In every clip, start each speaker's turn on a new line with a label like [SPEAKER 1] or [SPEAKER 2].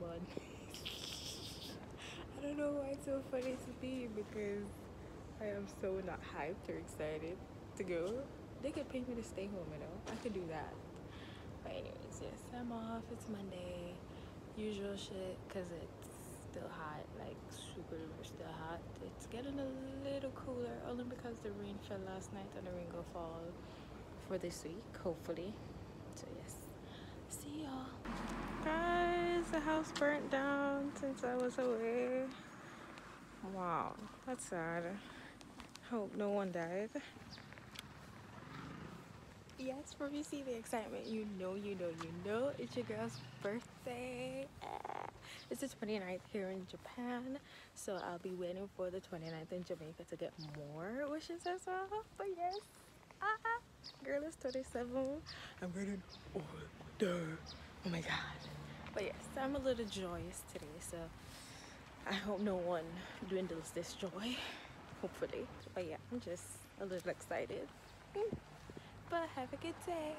[SPEAKER 1] bun. I don't know why it's so funny to me because I am so not hyped or excited to go. They could pay me to stay home, you know. I could do that. But anyways, yes, I'm off. It's Monday. Usual shit, because it's still hot, like super duper still hot. It's getting a little cooler, only because the rain fell last night and the rain will fall for this week, hopefully. So yes, see y'all. Guys, the house burnt down since I was away. Wow, that's sad. Hope no one died. Yes, for me, see the excitement. You know, it's your girl's birthday. It's the 29th here in Japan, so I'll be waiting for the 29th in Jamaica to get more wishes as well. But yes, girl is 27. I'm getting older. Oh my god. But yes, I'm a little joyous today, so I hope no one dwindles this joy. Hopefully. But yeah, I'm just a little excited. But have a good day.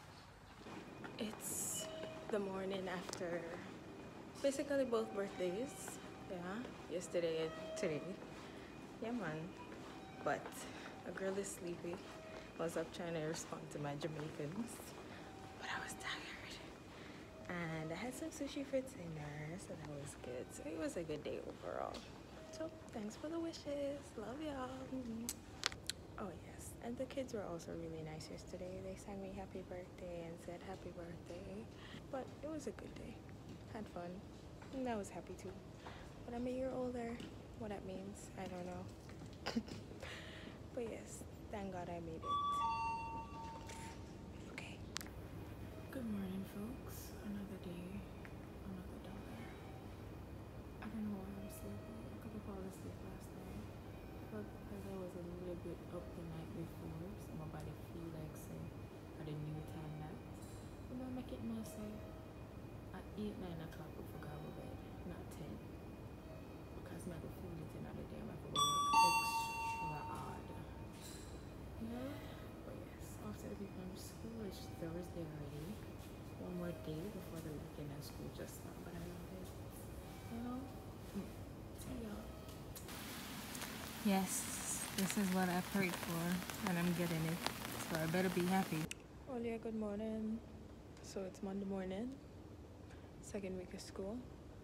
[SPEAKER 1] It's the morning after basically both birthdays. Yeah, yesterday and today. Yeah, man. But a girl is sleepy. I was up trying to respond to my Jamaicans, but I was tired. And I had some sushi for dinner, so that was good. So it was a good day overall. So thanks for the wishes. Love y'all. Oh yes, and the kids were also really nice yesterday. They sang me happy birthday and said happy birthday. But it was a good day. Had fun. And I was happy too. But I'm a year older. What that means, I don't know. But yes, thank God I made it. Okay. Good morning, folks. Another day, another dollar. I don't know why I'm sleepy. I could have fallen asleep last night. But because I was a little bit up the night before, so my body feel like say at a new time that. But I make it more say at 8, 9 o'clock we forgot go bed, not 10. Because I go feel it another day, I have to work extra hard. Yeah, but yes, after the people from school, it's Thursday already. One more day before the weekend and school just started, but I love it. You know? See y'all. Yes, this is what I prayed for, and I'm getting it. So I better be happy. Well, yeah, good morning. So it's Monday morning, second week of school.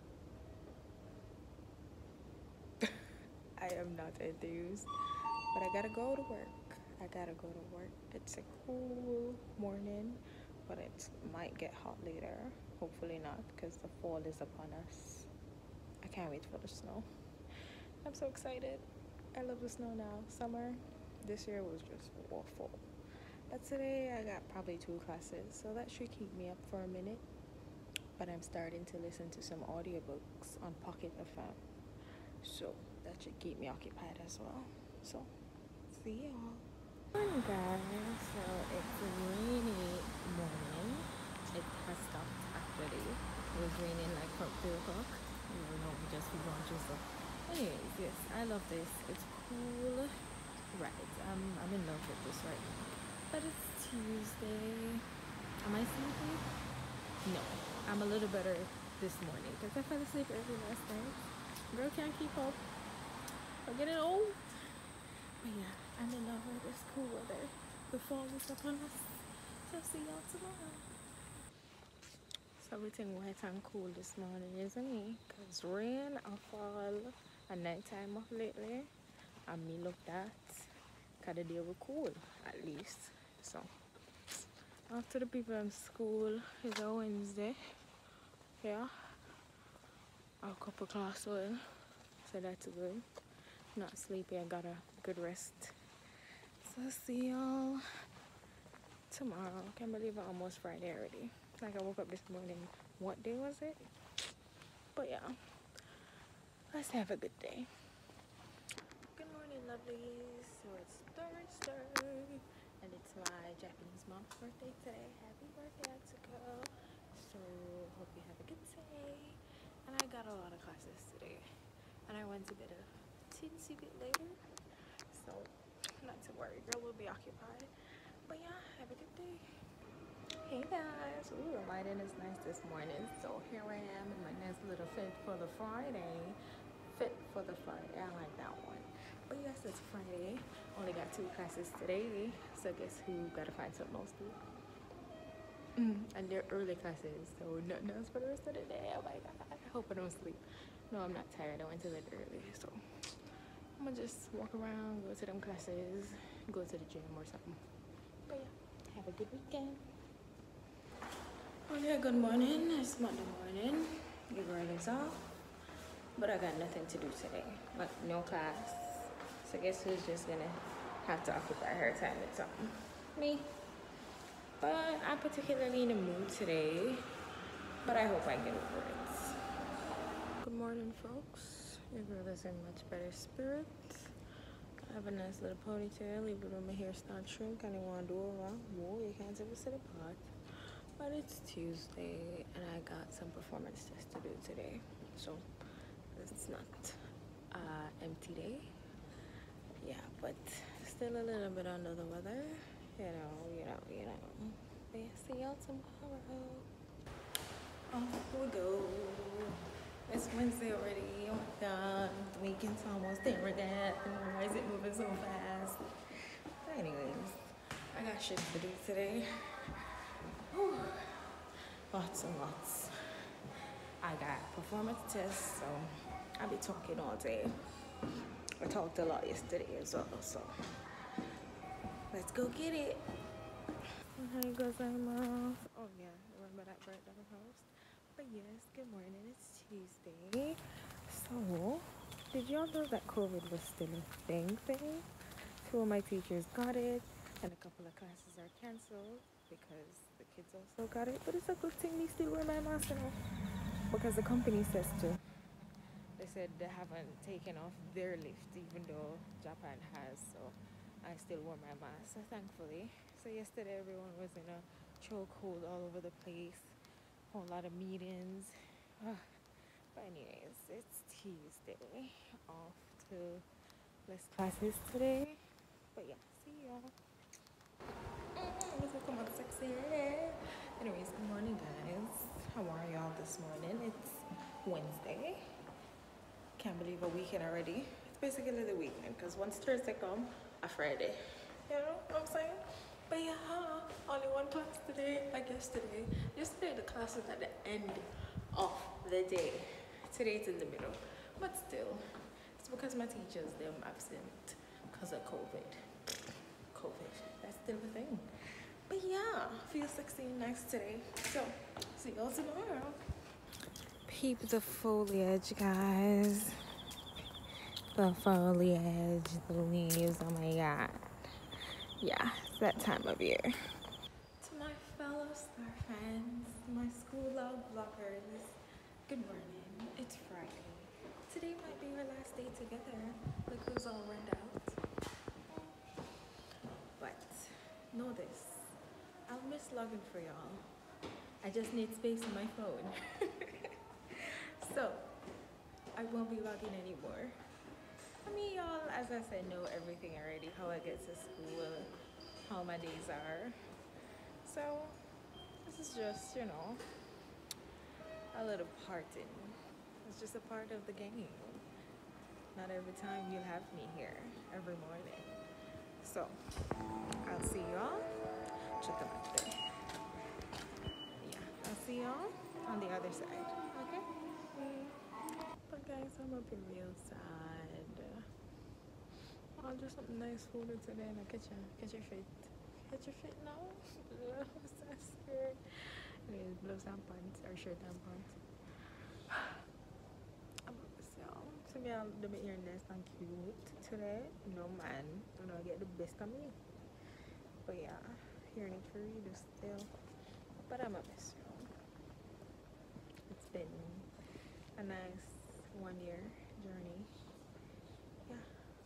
[SPEAKER 1] I am not enthused, but I gotta go to work. It's a cool morning, but it might get hot later. Hopefully not, because the fall is upon us. I can't wait for the snow. I'm so excited. I love the snow now. Summer this year was just awful. But today I got probably 2 classes, so that should keep me up for a minute. But I'm starting to listen to some audiobooks on Pocket FM, so that should keep me occupied as well. So, see y'all. Morning, guys. So it's a rainy morning. It has stopped actually. It was raining like from 2 o'clock. You know, we just be going through stuff. Anyways, yes, I love this. It's cool. Right. I'm in love with this right now. But it's Tuesday. Am I sleepy? No. I'm a little better this morning because I fell asleep early last night. Girl can't keep up. I'm getting old. But yeah, I'm in love with this cool weather. The fall is upon us. So see y'all tomorrow. So everything wet and cool this morning, isn't it? Because rain or fall and nighttime off lately. And me look that. Because the day will cool, at least. So, after the people in school, it's a Wednesday. Yeah. A couple class well. So that's good. Not sleepy, I got a good rest. So see y'all tomorrow. Can't believe it's almost Friday already. Like I woke up this morning. What day was it? But yeah. Let's have a good day. Good morning, lovelies. So it's Thursday. And it's my Japanese mom's birthday today. Happy birthday, Atsuko. So hope you have a good day. And I got a lot of classes today. And I went to bed a teensy bit later. So not to worry, girl will be occupied. But yeah, have a good day. Hey guys, ooh, the lighting is nice this morning. So here I am in my nice little fit for the Friday. Fit for the Friday, I like that one. But yes, it's Friday. Only got 2 classes today. So guess who gotta find something else to do? And they're early classes, so nothing else for the rest of the day. Oh my god, I hope I don't sleep. No, I'm not tired. I went to bed early, so I'm gonna just walk around, go to them classes, go to the gym or something. But yeah, have a good weekend. Okay, good morning. It's Monday morning. Your girl is off, but I got nothing to do today. Like no class. So I guess who's just gonna have to occupy her time with something? Me. But I'm particularly in the mood today. But I hope I get over it. Good morning, folks. Your girl is in much better spirits. I have a nice little ponytail, even though my hair starts shrink. I didn't want to do it wrong. Whoa, you can't ever sit apart. But it's Tuesday, and I got some performance tests to do today. So it's not empty day. Yeah, but still a little bit under the weather. You know. But yeah, see y'all tomorrow. Off we go. It's Wednesday already. Oh my god, the weekend's almost there again. Why is it moving so fast? But anyways, I got shit to do today. Whew. Lots and lots. I got performance tests, so I'll be talking all day. I talked a lot yesterday as well, so let's go get it. Hi, gozaimasu. Oh yeah, remember that breakdown house? But yes, good morning. It's Tuesday. So, did y'all know that COVID was still a thing? 2 of my teachers got it, and a couple of classes are canceled because the kids also got it. But it's a good thing they still wear my mask now because the company says to. They said they haven't taken off their lift, even though Japan has. So I still wore my mask, thankfully. So yesterday everyone was in a chokehold all over the place. A whole lot of meetings. But anyways, it's Tuesday. Off to less classes today. But yeah, see y'all. Come on, sexy. Anyways, good morning, guys. How are y'all this morning? It's Wednesday. Can't believe a weekend already. It's basically the weekend because once Thursday come, a Friday. You know what I'm saying? But yeah, only one class today, like yesterday. Yesterday the class was at the end of the day. Today it's in the middle. But still, it's because my teachers, they're absent because of COVID. COVID, that's still a thing. But yeah, feel sexy and nice today. So, see y'all tomorrow. Peep the foliage, guys. The foliage, the leaves, oh my god. Yeah, it's that time of year. To my fellow star fans, my school love vloggers, good morning. It's Friday. Today might be our last day together. Look who's all run out. But know this, I'll miss logging for y'all. I just need space on my phone. So, I won't be logging anymore. I mean, y'all, as I said, know everything already, how I get to school, how my days are. So, this is just, a little parting. It's just a part of the game. Not every time you'll have me here, every morning. So, I'll see y'all. Check them out today. Yeah, I'll see y'all on the other side, okay? But guys, I'm up here real sad. I'll do something nice for you today in the kitchen. Catch your feet. Catch your feet now? I'm so scared. Anyways, blow some pants or shirt and pants. So me I'll do my earnest and cute today. No man, get the best of me. But yeah, hearing it for you still. But I'm a miss you. It's been a nice 1-year journey. Yeah.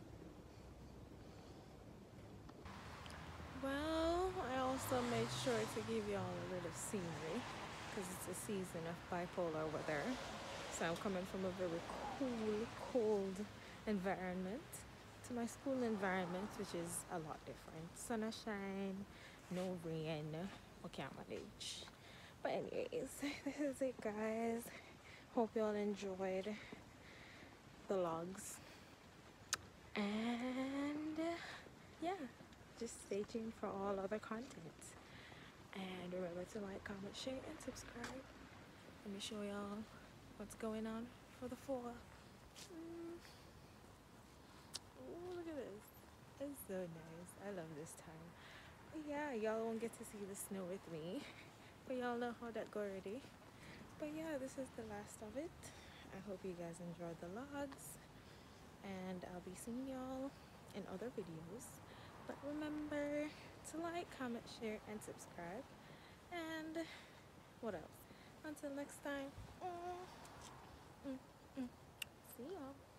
[SPEAKER 1] Well, I also made sure to give y'all a little scenery because it's a season of bipolar weather. So I'm coming from a very cold environment to my school environment, which is a lot different. Sunshine, no rain, I can't manage. But anyways, this is it, guys. Hope y'all enjoyed the logs. And yeah, just stay tuned for all other content. And remember to like, comment, share, and subscribe. Let me show y'all what's going on for the fall. Oh, look at this. It's so nice. I love this time. But yeah, y'all won't get to see the snow with me. But y'all know how that go already. But yeah, this is the last of it. I hope you guys enjoyed the logs. And I'll be seeing y'all in other videos. But remember to like, comment, share, and subscribe. And what else? Until next time. See y'all.